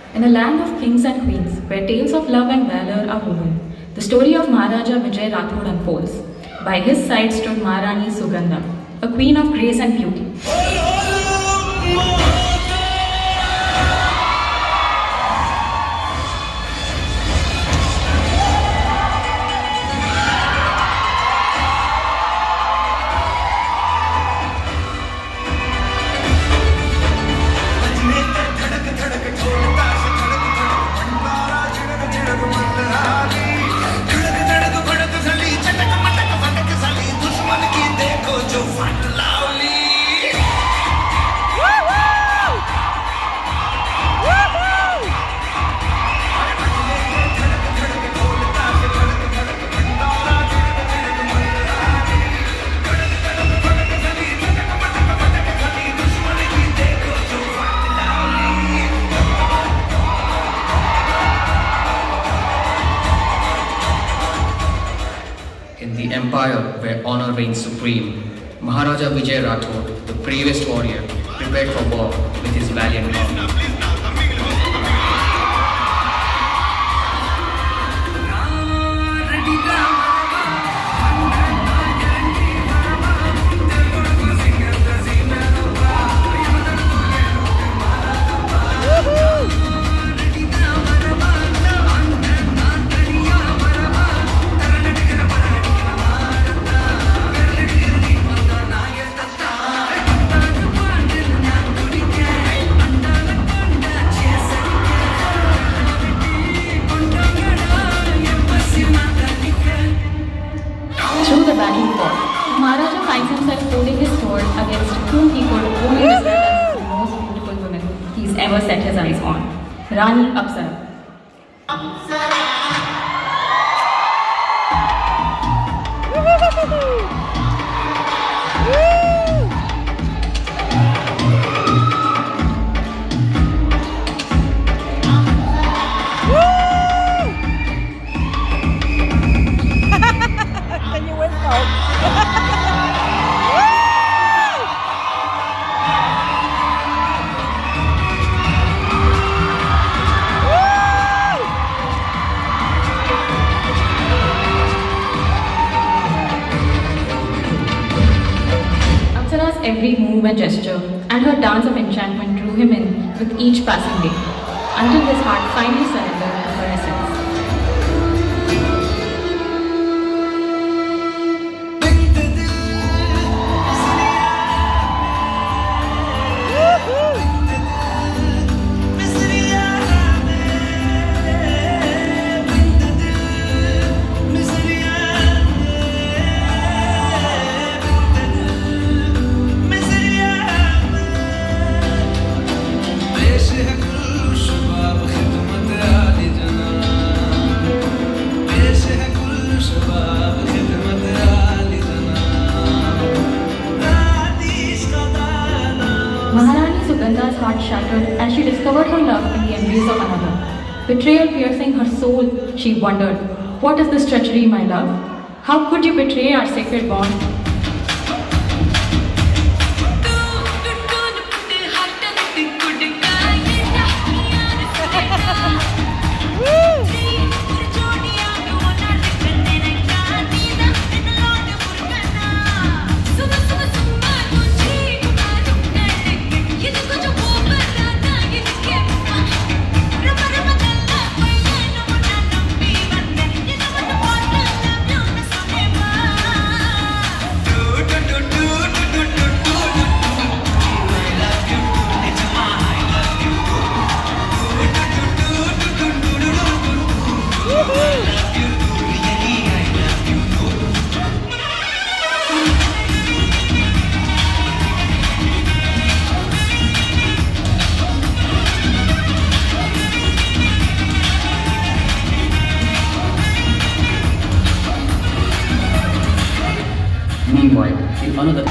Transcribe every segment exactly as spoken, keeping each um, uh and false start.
In a land of kings and queens, where tales of love and valor are woven, the story of Maharaja Vijay Rathod unfolds. By his side stood Maharani Sugandha, a queen of grace and beauty. In the empire where honor reigns supreme, Maharaja Vijay Rathod, the bravest warrior, prepared for war with his valiant army. Through the battle fought, Maharaja finds himself holding his sword against whom he could only describe as the most beautiful woman he's ever set his eyes on, Rani Apsara. Apsara's every move and gesture and her dance of enchantment drew him in with each passing day, until his heart finally surrendered to her essence. Maharani Sugandha's heart shattered as she discovered her love in the embrace of another. Betrayal piercing her soul, she wondered, what is this treachery, my love? How could you betray our sacred bond? Meanwhile, in another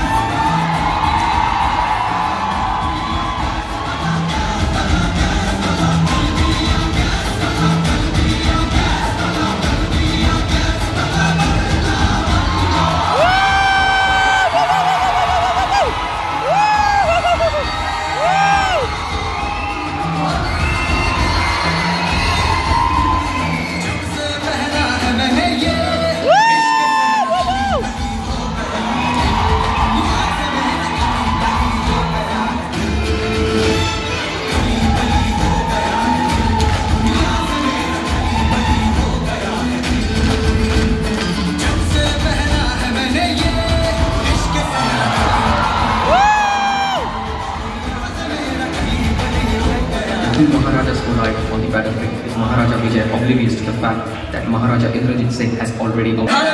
two Maharajas who died on the battlefield, is Maharaja Vijay oblivious to the fact that Maharaja Indrajit Singh has already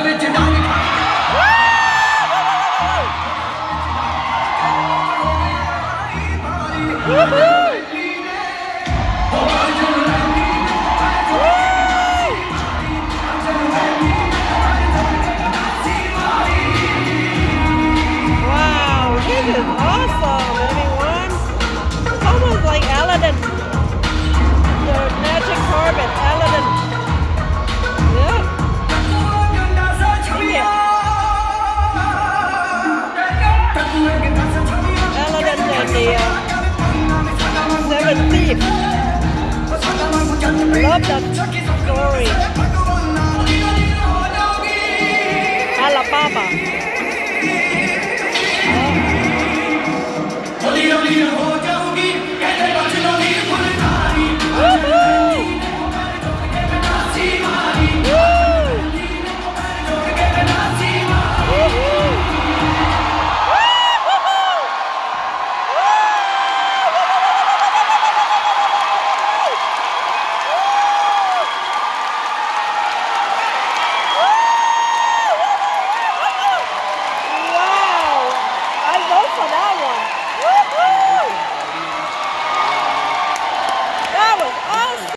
Wow, this is awesome, everyone. It's almost like Aladdin. The magic carpet, Aladdin. Yeah. Yeah. Aladdin and the uh, Seven Thieves. Love that story.